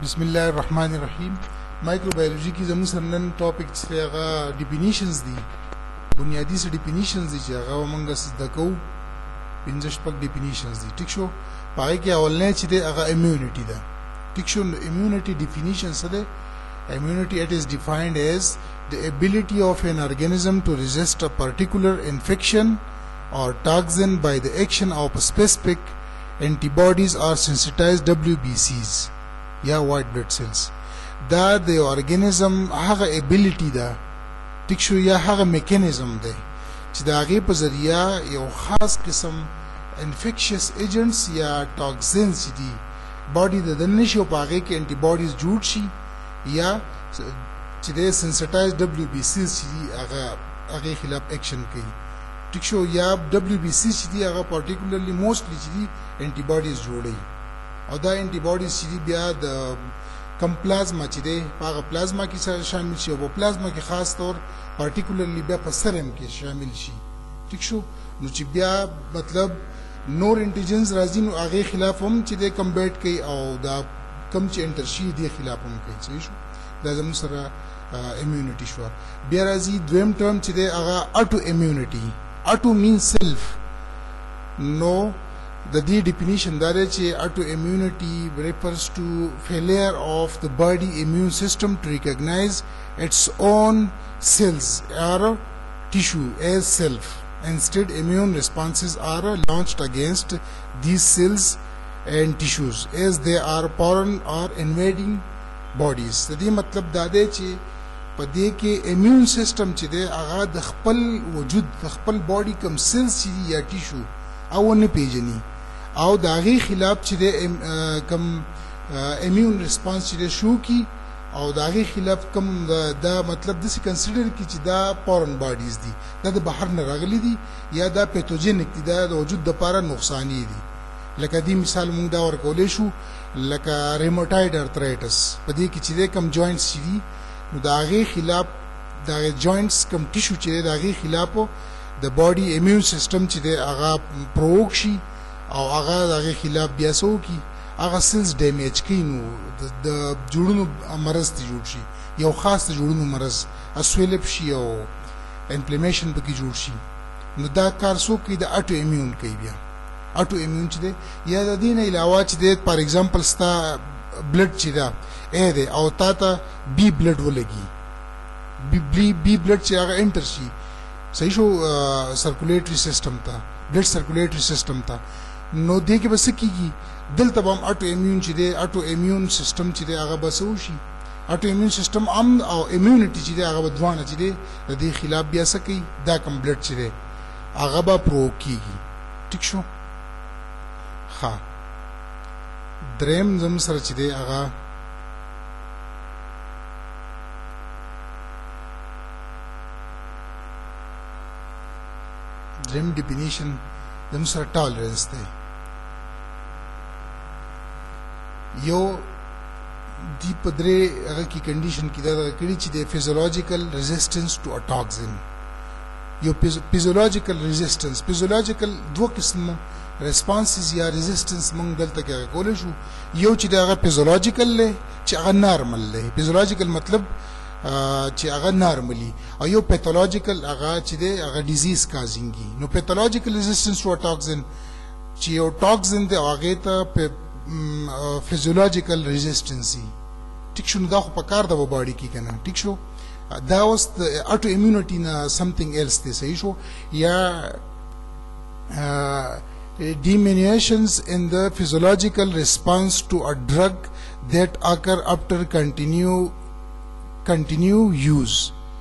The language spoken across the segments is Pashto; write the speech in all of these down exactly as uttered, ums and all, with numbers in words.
बिस्मिल्लाह रहमान रहीम। माइक्रोबायोलॉजी की जमून सरनन टॉपिक से आगा डिफिनीशंस दी बुनियादी से डिफिनीशंस दी चे आगा वमंगा सदको पिंजश पक डिफिनीशंस दी ठीक शो पाए के अवलने चिदे आगा इम्यूनिटी दा ठीक शो इम्यूनिटी डिफिनीशन सदे immunity it is defined as the ability of an organism to resist a particular infection or toxin by the action of specific antibodies or sensitized W B Cs या white blood cells دا the organism هغه ability دا ټیک شو یا هغه میکانیزم دی چې دا هغه په ذریعہ یو خاص قسم infectious agents یا toxins دي باډي د دنه شو په هغه کې انټي باډیز جوړ شي یا چې د سنسټایز دبليو بي سي چې هغه هغه خلاف اکشن کوي ټیک شو یا دبليو بي سي چې دی هغه پارټیکولرلی موستلی چې دی انټي باډیز جوړي او دا انټي باډیز چې بیا د کم پلازما چې دی هغه پلازما کې سره شامل شي او پلازما کې خاص طور پارټیکولرلی بیا په سرم کې شامل شي ټیک شو نو چې بیا مطلب نور انټیجنز راځي نو هغه خلاف هم چې دی کمبیټ کوي او دا کم چې انټرشي دی خلاف هم کوي صحیح شو دا زموږ سره اميونيټي شو بیا راځي دویم ټرم چې دی هغه اټو اميونيټي اټو مين سیلف نو د دې ډیفینیشن دا دی چې اټو اميونيټي refers to failure of the body immune system to recognize its own cells or tissue as self. Instead, immune responses are launched against these cells and tissues as they are foreign or invading bodies. د دې مطلب دا دی چې په دې کې immune system چې دی هغه د خپل وجود د خپل باډي کوم سیلز چې یا ټیشو او نه پیژني او د هغه خلاف چې دی کوم immune response چې شو کی او د هغه خلاف کوم دا مطلب د څه کنسیډر کی چې دا foreign bodies دي دا د بهر نه راغلي دي یا دا پیتوجینیک دي دا د وجود د لپاره نقصانی دي لکه دی مثال مونږ دا ورکولې شو لکه ریموټاید ارترایټس په دې کې چې کم جوائنټس دي نو دا هغه خلاف دا جوائنټس کم ټیشو چې دا هغه خلاف د باډي ایمیون سیستم چې دا هغه پروک شي او هغه هغه خلاف بیا سو کی هغه سیلز ډیمیج کینو د جوړونو مرض ته جوړ شي یو خاص جوړونو مرض اسویلپ شي او انفلیمیشن پکې جوړ شي نو دا کار سو کی د اټو ایمیون کوي بیا اټو ایمیون چې دی یا د دې نه علاوه چې دی فار ایگزامپل ستا بلډ چې دا اې دی او تا ته بی بلډ ولګي بی بی بلډ چې هغه انټر شي صحیح شو سرکولیټری سیستم ته بلډ سرکولیټری سیستم ته نو دې کې بس کیږي دلته هم اټو ایمیون چې دی اټو ایمیون سیستم چې دی هغه بس وشي اټو ایمیون سیستم ام او ایمیونټی چې دی هغه بدوانه چې دی د دې خلاف بیا سکی دا کم بلډ چې دی هغه به پرو کیږي ٹھیک شو ها دریم زم سره چې دی هغه دریم ډیفینیشن زم سره ټالرنس دی یو دی پدری هغه کی کنډیشن کې دا کړي چې د فزیولوژیکل resistance ټو ا ټاکسین یو فزیولوژیکل resistance فزیولوژیکل دوه قسم ریسپانسز یا resistance مونږ دلته کې کولای شو یو چې دا هغه فزیولوژیکل له چې هغه نارمل له فزیولوژیکل مطلب چې هغه نارملی او یو پیتولوژیکل هغه چې دی هغه ډیزیز کازینګي نو پیتولوژیکل resistance ټو ا ټاکسین چې یو ټاکسین دی هغه ته فزیولوژیکل resistance ټیک شو دا خو په کار د باډي کې کنه ټیک شو دا اوس د اټو ایمیونټی نه سمثینګ ایلس دی صحیح شو یا diminutions in the physiological response to a drug that occur after continue continue use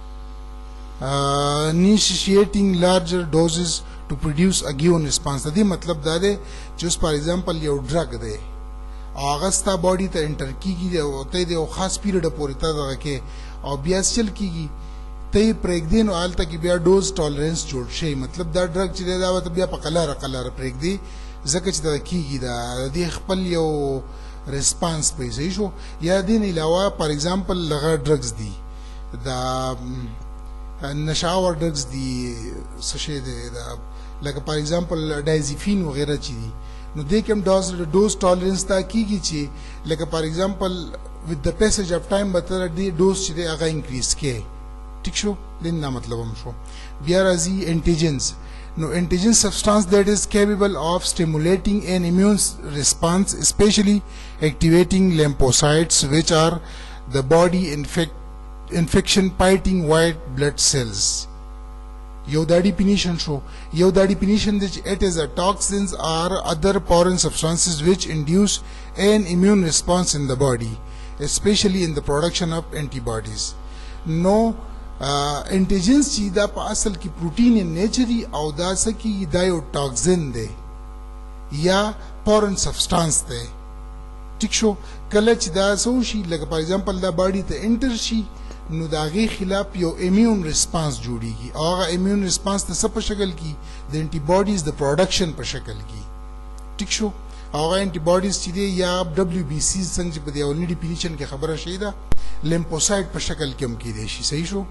uh, initiating larger doses to produce a given response دا مطلب دا دی چې for example یو drug دی هغه ستا باډي ته انټر کیږي او ته د یو خاص پیریډ پورې ته دغه کې او بیا چل کیږي ته پرېګ دین او الته کې بیا ډوز ټالرنس جوړ شي مطلب دا ډرګ چې دا وته بیا په قلاره قلاره پرېګ دی ځکه چې دا کیږي دا د خپل یو ریسپانس په ځای شو یا دین علاوه فار ایگزامپل لغه ډرګز دي دا نشاور ډرګز دي څه شي دی دا لکه فار ایگزامپل ډایزیفین وغیرہ چي دي نو دې کوم ډوز ډوز ټالرنس تا کیږي چې لکه فار ایگزامپل with the passage of time به تر دې ډوز چې دی هغه انکریز کې ٹھیک شو دین دا مطلب هم شو بیا راځي انټیجنز No, antigen substance that is capable of stimulating an immune response, especially activating lymphocytes, which are the body infect, infection-fighting white blood cells. Yo da definition show. Yo da definition that it is a toxins or other foreign substances which induce an immune response in the body, especially in the production of antibodies. No. انټیجنز چې دا په اصل کې پروتین نیچري او دا سکی دا یو ټاکسین دی یا فورن سبسټانس دی ټیک شو کله چې دا سو شي لکه فار ایگزامپل دا باډي ته انټر شي نو دا غي خلاف یو امیون ریسپانس جوړیږي او هغه امیون ریسپانس ته څه په شکل کې د انټي باډیز د پروډکشن په شکل کې ټیک شو هغه انټي باډیز چې دی یا دبليو بي سي څنګه په دی اولنی ډیفینیشن کې خبره شي دا لیمفوسایټ په شکل کې هم کې دی شي صحیح شو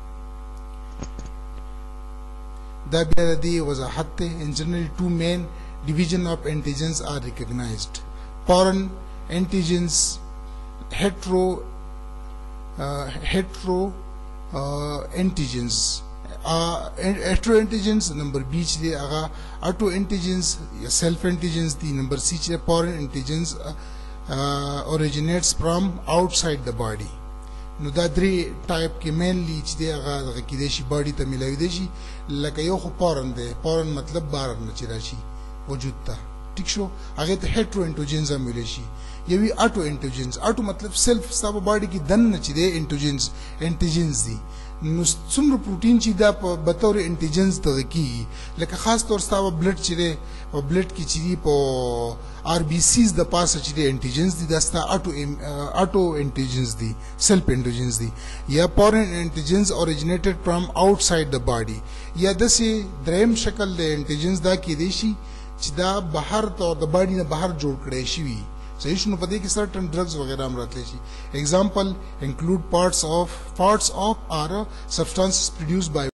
دا بیا د وضاحت ته in general two main division of antigens are recognized foreign antigens hetero uh, hetero uh, antigens uh, hetero antigens number B چې دی هغه auto antigens self antigens دی number C چې foreign antigens uh, uh, originates from outside the body نو دا درې ټایپ کې مینلی چې دی هغه د کې دی شي باډي ته ملوي دی شي لکه یو خو پورن دی پورن مطلب بار نه چې راشي وجود ته ټیک شو هغه ته هیټرو انټوجنز هم ویل شي یوي اټو انټوجنز اټو مطلب سلف ستاسو باډي کې دن نه چې دی انټوجنز انټیجنز دي نو څومره پروتین چې دا په بطور انټیجنز ته کی لکه خاص طور ستاسو بلډ چې دی په بلډ کې چې دی په آر بي سیز د پاسه چې دی انټیجنز دي دا ستا اټو اټو انټیجنز دي سلف انټیجنز دي یا فورن انټیجنز اوريجینیټډ فرام آوټساید د باډي یا دسه دریم شکل د انټیجنز دا کې دی شي چې دا بهر ته د باډي نه بهر جوړ کړي شي صحیح شنو پدې کې certain drugs وغیرہ هم راتلی شي example include parts of parts of are substances produced by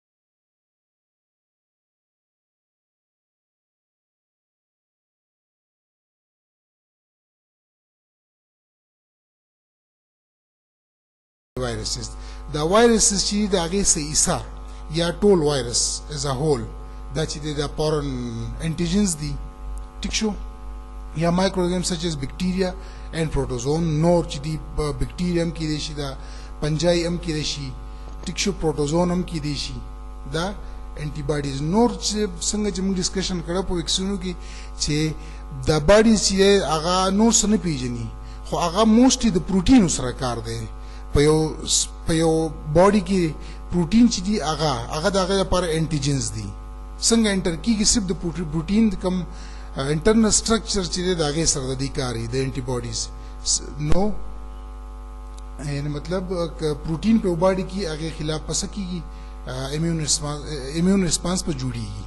viruses the viruses چې دا هغه سه ایسا یا ټول virus as a whole دا چې د foreign antigens دي ټیک شو یا مایکروورګانیزم such as bacteria and protozoan نور چې دی بکټیریا هم کې دي شي دا پنجای هم کې دي شي ټیک شو پروټوزون هم کې دي شي دا انټي باډیز نور چې څنګه چې موږ ډیسکشن کړو په ویکسینو کې چې دا باډیز چې هغه نور څه نه پیژني خو هغه موستلی د پروتین سره کار دی په یو په یو باډي کې پروتین چې دی هغه هغه دغه لپاره انټیجنز دي څنګه انټر کیږي صرف د پروتین کم internal structure چې د هغه سره د کاری د انټي باډیز نو یعنی مطلب پروتین په باډي کې هغه خلاف پس کیږي امیون ریسپانس امیون ریسپانس په جوړیږي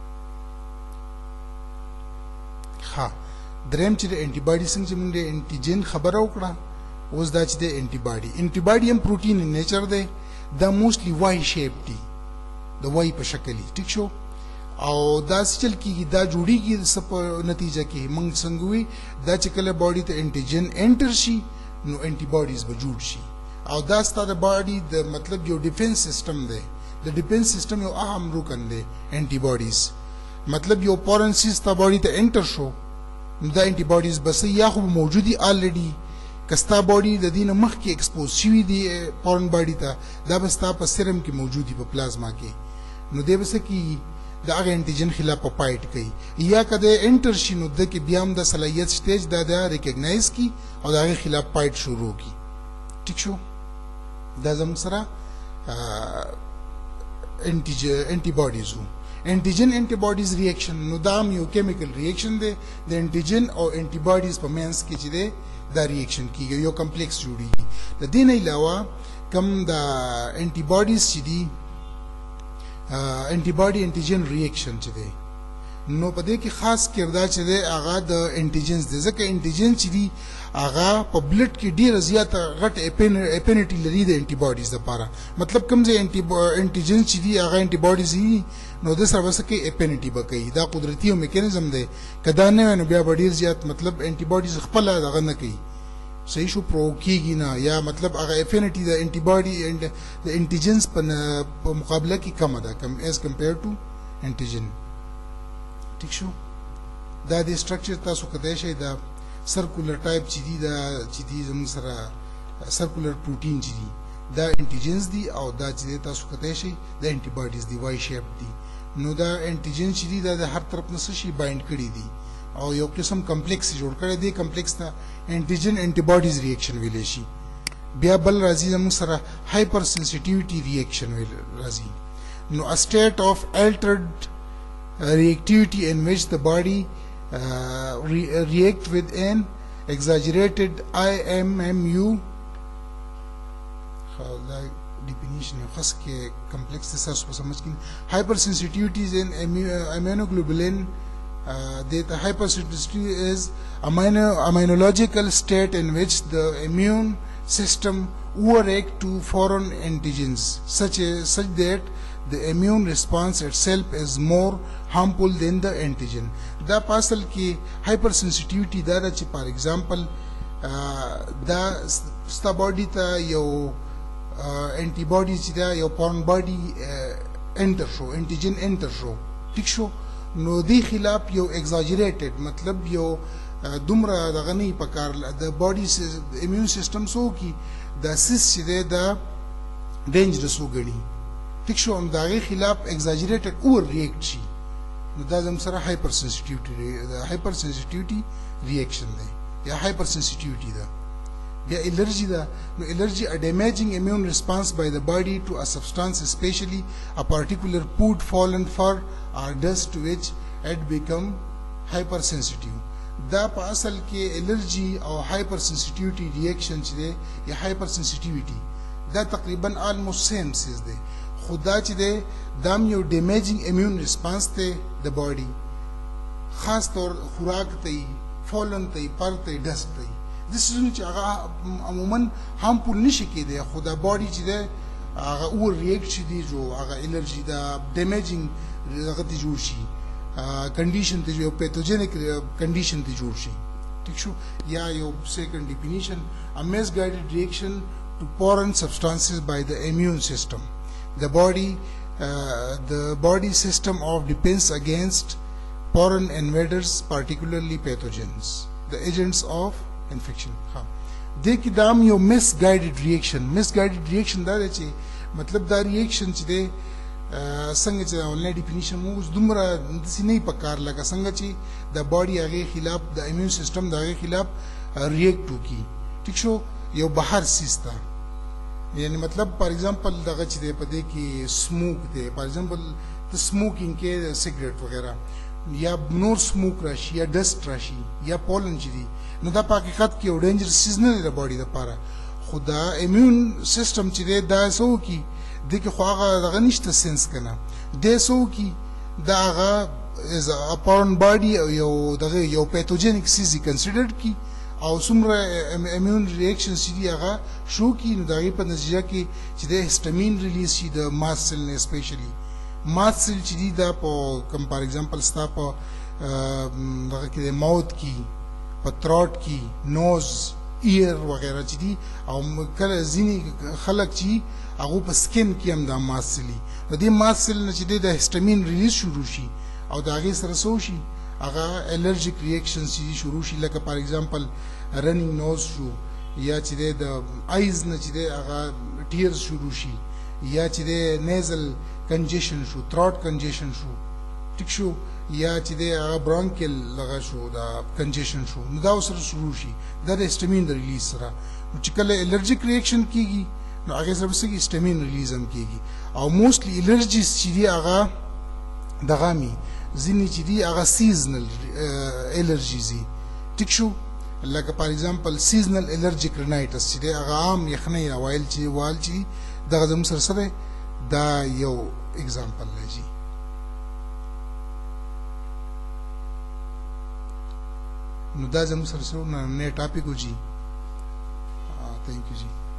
ها دریم چې د انټي باډي څنګه چې موږ د انټیجن خبره وکړه اوس دا چې د انټي باډي انټي باډي هم پروتین نیچر دی دا موستلی وای شیپ دی د وای په شکل ټیک شو او دا چل کیږي دا جوړیږي د سپ نتیجه کې موږ څنګه وي دا چې کله باډي ته انټیجن انټر شي نو انټي باډیز به جوړ شي او دا ستاسو باډي د مطلب یو ډیفنس سیستم دی د ډیفنس سیستم یو اهم رکن دی انټي باډیز مطلب یو فورن سیستم باډي ته انټر شو دا انټي باډیز بس یا خو موجودي الریډي کستا باډي د دینه مخ کې ایکسپوز شوی دی فورن باډي ته دا بس تا په سرم کې موجودي په پلازما کې نو دی بس کې دا هغه انټیجن خلاف په پایټ کوي یا کده انټر شي نو د کې بیا هم د صلاحیت سټیج دا دا ریکګنایز کی او دا هغه خلاف پایټ شروع کی ٹھیک شو دا زموږ سره انټیجن انټي باډیز انټیجن انټي باډیز ریاکشن نو دا یو کیمیکل ریاکشن دی د انټیجن او انټي باډیز په مینس کې چې دی دا ریاکشن کیږي یو کمپلیکس جوړیږي د دې نه علاوه کم دا انټي باډیز چې دی انټي باډي انټیجن ریاکشن چې دی نو په دې کې خاص کردار چې دی هغه د انټیجنز دی ځکه انټیجن چې دی هغه په بلډ کې ډیر زیات غټ اپینټی لري د انټي باډیز لپاره مطلب کوم ځای انټي انټیجن چې دی هغه انټي باډیز دي نو د سره وسکه اپینټی بکې دا قدرتي میکانیزم دی کدا نه نو بیا ډیر زیات مطلب انټي باډیز خپل دغه نه کوي صحیح شو پروکیږي نه، یا مطلب هغه افینټي د انټي باډي اند د انټیجنز په مقابله کې کم ده کم ایز کمپیر ټو انټیجن. ٹھیک شو. دا د سټرکچر تاسو کدای شئ دا سرکولر ټایپ چې دی دا چې دی زموږ سره سرکولر پروتین چې دی دا انټیجنز دی او دا چې تاسو کدای شئ د انټي باډیز دی وای شیپ دی. نو دا انټیجن چې دی دا د هر طرف نه شي بایند کړي دي او یو قسم کمپلیکس جوړ کړی دی. کمپلیکس ته انټیجن انټي باډیز ریاکشن ویل شي. بیا بل راځي زموږ سره هایپر سنسټیویټي ریاکشن ویل راځي. نو ا state of altered uh, reactivity in which the body uh, re react with an exaggerated I M M U the definition خاص کې complex تاسو په سمجھ کې hypersensitivity in immunoglobulin. Uh, the, the hypersensitivity is a minor immunological state in which the immune system overreact to foreign antigens such as such that the immune response itself is more harmful than the antigen. دا پاسل کې hypersensitivity دا چې for example دا ستا باډي ته یو انټي باډي چې دا یو فورن باډي انټر شو انټیجن انټر شو. ٹھیک شو. نو دی خلاف یو ایگزاجریټډ مطلب یو دومره دغه نه پکار د باډي ایمیون سیستم سو کی د سیس چې دا ډینجرس وګڼي. ٹھیک شو. هم دغه خلاف ایگزاجریټډ اور ریاکټ شي. نو دا زم سره هایپر سنسټیویټي هایپر سنسټیویټي ریاکشن دی یا هایپر سنسټیویټي ده. بیا الرجی ده. نو الرجی a damaging immune response by the body to a substance, especially a particular food fallen for or dust to which it become hypersensitive. دا په اصل کې الرجی او هایپر سنسټیویټي ریاکشن چې دی یا هایپر سنسټیویټي دا تقریبا almost same سیز دی. خدا چې دی دا یو ډیمیجینګ ایمیون ریسپانس ته د باډي خاص طور خوراک ته فالن ته پر ته ډست ته د سيزونو چې هغه عموما هارمفول نشي کېدی. خدا باډي چې دی هغه اور ریاکټ شي دی جو هغه الرجی دا ډیمیجینګ هغه ته جوړ شي کنډیشن ته یو پیتوجینیک کنډیشن ته جوړ شي. ٹھیک شو. یا یو سیکنډ ډیفینیشن a misguided reaction to foreign substances by the immune system. The body uh, the body system of defense against foreign invaders, particularly pathogens, the agents of infection. ها دې کې دا یو misguided reaction misguided reaction دا چې مطلب دا ریاکشن چې دی څنګه چې اونلاین ډیفینیشن مو دومره د سینې په کار لګه څنګه چې د باډي هغه خلاف د ایمیون سیستم د هغه خلاف ریاکټ وکي. ٹھیک شو. یو بهر سیستا یعنی مطلب فار ایگزامپل دغه چې دی په دې کې سموک دی فار ایگزامپل د سموکینګ کې سیګریټ وغیرہ یا نور سموک راشي یا ډست راشي یا پولن چې دی نو دا په حقیقت کې یو ډینجر سیز نه دی د باډي لپاره. خدا ایمیون سیستم چې دی دا سو کی د کې خو هغه دغه نشته سنس کنه د سو کی دا هغه از ا فورن باډي یو دغه یو پیتوجینیک سیز کنسیډرډ کی او څومره ایمیون ریاکشن چې دی هغه شو کی نو دغه په نتیجه کې چې د هیسټامین ریلیز شي د ماس سیل نه سپیشلی ماس سیل چې دی دا په کم فار ایگزامپل ستا په دغه کې د ماوت کی په تروټ کی نوز ایر وغیرہ چې دی او کله ځینی خلک چې هغه په سکین کې هم دا ماس سیلی د دې ماس سیل نه چې د هیسټامین ریلیز شروع شي او دا هغه سره سو شي هغه الرجیک ریاکشن چې شروع شي لکه فار ایگزامپل رنینګ نوز شو یا چې د آیز نه چې هغه ټیرز شروع شي یا چې د نیزل کنجیشن شو تروټ کنجیشن شو. ٹھیک شو. یا چې د برونکل لغه شو دا کنجیشن شو نو دا سره شروع شي د هیسټامین د ریلیز سره چې کله الرجیک ریاکشن کیږي نو هغه سره څه هیسټامین ریلیز هم کیږي او موستلی الرجیز چې دی هغه دغه می ځینې چې دی هغه سیزنل الرجیز دي. ٹھیک شو. لکه فار ایگزامپل سیزنل الرجیک رینایټس چې دی هغه عام یخنۍ اوایل چې وال چې دغه زم سره سره دا یو example है जी. नुदा जम सरसों ना नए टॉपिक हो जी. Thank you ji.